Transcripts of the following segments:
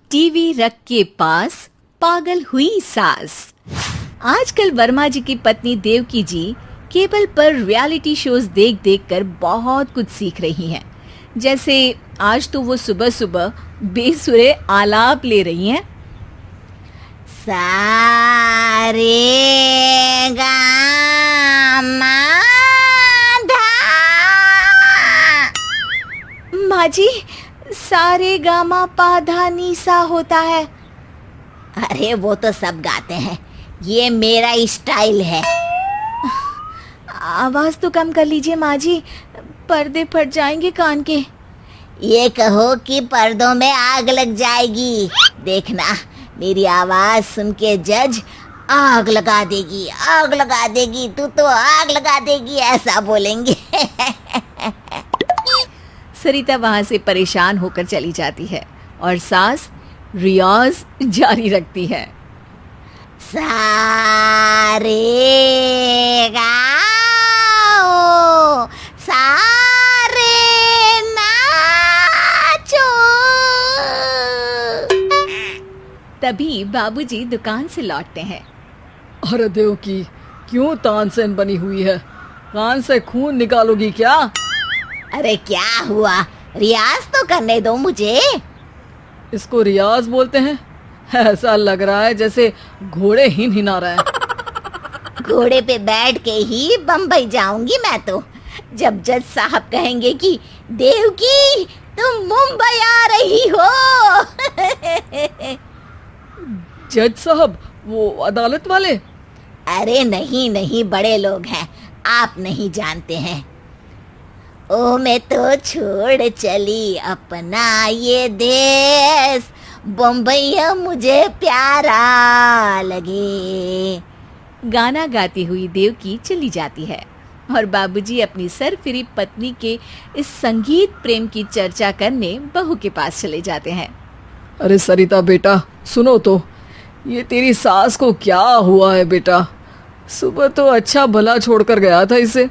TV रख के पास पागल हुई सास। आजकल वर्मा जी की पत्नी देवकी जी केबल पर रियलिटी शोज देख देख कर बहुत कुछ सीख रही हैं। जैसे आज तो वो सुबह सुबह बेसुरे आलाप ले रही हैं। सारे गामा माँ जी, सारे गामा पाधा नीसा होता है। अरे वो तो सब गाते हैं, ये मेरा स्टाइल है। आवाज तो कम कर लीजिए माँ जी, पर्दे फट जाएंगे कान के। ये कहो कि पर्दों में आग लग जाएगी। देखना, मेरी आवाज सुन के जज आग लगा देगी, आग लगा देगी, तू तो आग लगा देगी, ऐसा बोलेंगे। सरिता वहां से परेशान होकर चली जाती है और सास रियाज जारी रखती है। सारे गाओ, सारे नाचो। तभी बाबूजी दुकान से लौटते हैं। अरे देवकी, क्यों तानसेन बनी हुई है? कान से खून निकालोगी क्या? अरे क्या हुआ, रियाज तो करने दो मुझे। इसको रियाज बोलते हैं? ऐसा लग रहा है जैसे घोड़े हिना रहा है। घोड़े पे बैठ के ही बम्बई जाऊंगी मैं तो, जब जज साहब कहेंगे कि देवकी तुम मुंबई आ रही हो। जज साहब, वो अदालत वाले? अरे नहीं नहीं, बड़े लोग हैं, आप नहीं जानते हैं। ओ मैं तो छोड़ चली अपना ये देश, बम्बई मुझे प्यारा लगे। गाना गाती हुई देवकी चली जाती है और बाबूजी अपनी सरफिरी पत्नी के इस संगीत प्रेम की चर्चा करने बहू के पास चले जाते हैं। अरे सरिता बेटा, सुनो तो, ये तेरी सास को क्या हुआ है बेटा? सुबह तो अच्छा भला छोड़कर गया था इसे।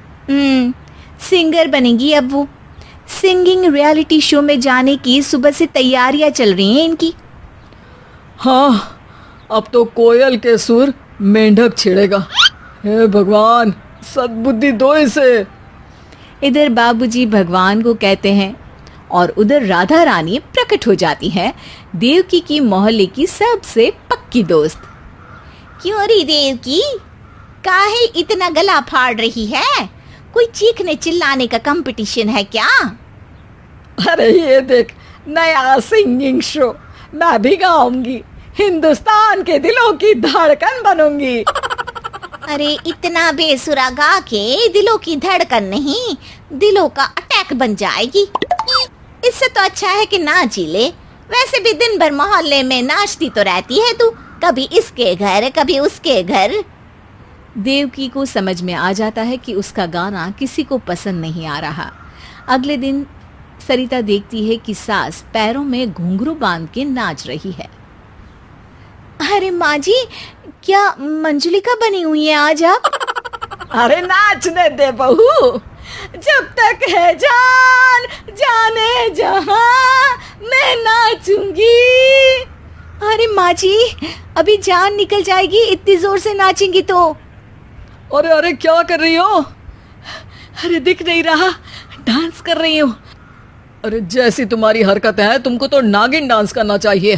सिंगर बनेगी अब वो। सिंगिंग रियलिटी शो में जाने की सुबह से तैयारियां चल रही हैं इनकी। हाँ, अब तो कोयल के सुर मेंढक छेड़ेगा। हे भगवान, सद्बुद्धि दो इसे। इधर बाबूजी भगवान को कहते हैं और उधर राधा रानी प्रकट हो जाती है, देवकी की मोहल्ले की सबसे पक्की दोस्त। क्यों री देवकी, काहे इतना गला फाड़ रही है? कोई चीखने चिल्लाने का कंपटीशन है क्या? अरे ये देख, नया सिंगिंग शो, मैं भी गाऊंगी, हिंदुस्तान के दिलों की धड़कन बनूंगी। अरे इतना बेसुरा गा के दिलों की धड़कन नहीं, दिलों का अटैक बन जाएगी। इससे तो अच्छा है कि नाच ही ले। वैसे भी दिन भर मोहल्ले में नाचती तो रहती है तू, कभी इसके घर कभी उसके घर। देवकी को समझ में आ जाता है कि उसका गाना किसी को पसंद नहीं आ रहा। अगले दिन सरिता देखती है कि सास पैरों में घुंघरू बांध के नाच रही है। अरे माँ जी, क्या मंजुलिका बनी हुई है आज आप? अरे नाचने दे बहू, जब तक है जान जाने जहां मैं नाचूंगी। अरे माँ जी, अभी जान निकल जाएगी इतनी जोर से नाचेंगी तो। अरे अरे क्या कर रही हो? अरे दिख नहीं रहा, डांस कर रही हूँ। अरे जैसी तुम्हारी हरकत है, तुमको तो नागिन डांस करना चाहिए।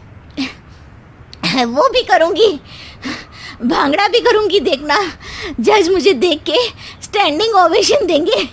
वो भी करूंगी, भांगड़ा भी करूंगी। देखना, जज मुझे देख के स्टैंडिंग ओवेशन देंगे।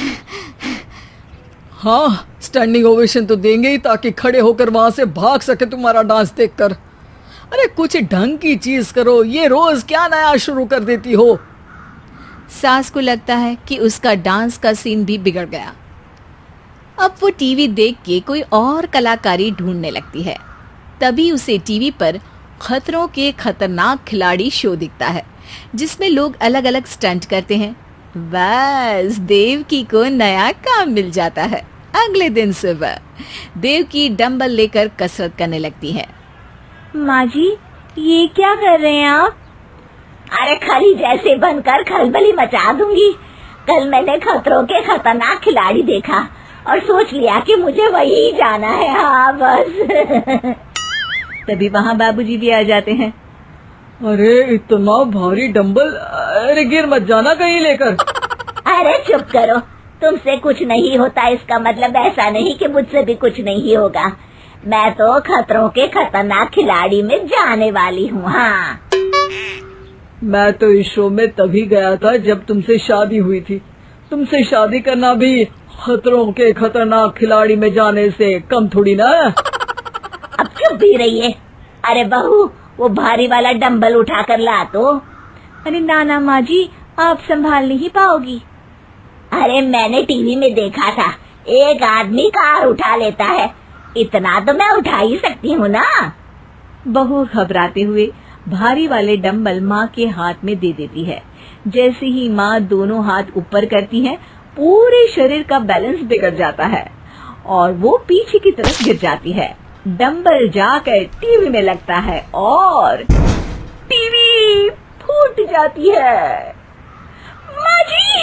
हाँ, स्टैंडिंग ओवेशन तो देंगे ही, ताकि खड़े होकर वहां से भाग सके तुम्हारा डांस देखकर। अरे कुछ ढंग की चीज करो, ये रोज क्या नया शुरू कर देती हो? सास को लगता है कि उसका डांस का सीन भी बिगड़ गया। अब वो टीवी देख के कोई और कलाकारी ढूंढने लगती है। तभी उसे टीवी पर खतरों के खतरनाक खिलाड़ी शो दिखता है, जिसमें लोग अलग अलग स्टंट करते हैं। बस देवकी को नया काम मिल जाता है। अगले दिन सुबह देवकी डंबल लेकर कसरत करने लगती है। माँ जी, ये क्या कर रहे हैं आप? अरे खली जैसे बनकर खलबली मचा दूंगी। कल मैंने खतरों के खतरनाक खिलाड़ी देखा, और सोच लिया कि मुझे वही जाना है। हाँ बस। तभी वहाँ बाबूजी भी आ जाते हैं। अरे इतना भारी डंबल, अरे गिर मत जाना कहीं लेकर। अरे चुप करो, तुमसे कुछ नहीं होता इसका मतलब ऐसा नहीं कि मुझसे भी कुछ नहीं होगा। मैं तो खतरों के खतरनाक खिलाड़ी में जाने वाली हूँ। हाँ, मैं तो इस शो में तभी गया था जब तुमसे शादी हुई थी। तुमसे शादी करना भी खतरों के खतरनाक खिलाड़ी में जाने से कम थोड़ी ना। अब चुप भी रहिए। अरे बहू, वो भारी वाला डंबल उठा कर ला तो। अरे ना माँ जी, आप संभाल नहीं पाओगी। अरे मैंने टीवी में देखा था, एक आदमी कार उठा लेता है, इतना तो मैं उठा ही सकती हूँ ना। बहू घबराते हुए भारी वाले डंबल माँ के हाथ में दे देती है। जैसे ही माँ दोनों हाथ ऊपर करती है, पूरे शरीर का बैलेंस बिगड़ जाता है और वो पीछे की तरफ गिर जाती है। डंबल जाकर टीवी में लगता है और टीवी फूट जाती है। माँ जी,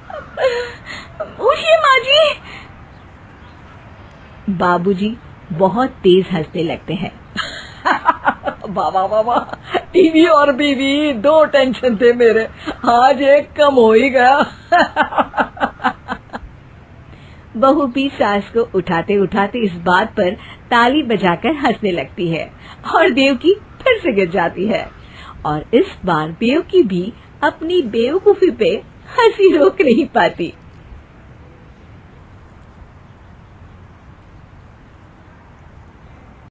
उठिए माँ जी। बाबूजी बहुत तेज हंसने लगते हैं। बाबा बाबा, टीवी और बीवी दो टेंशन थे मेरे, आज एक कम हो ही गया। बहू भी सास को उठाते उठाते इस बात पर ताली बजाकर हंसने लगती है और देवकी फिर से गिर जाती है। और इस बार देवकी भी अपनी बेवकूफी पे हंसी रोक नहीं पाती।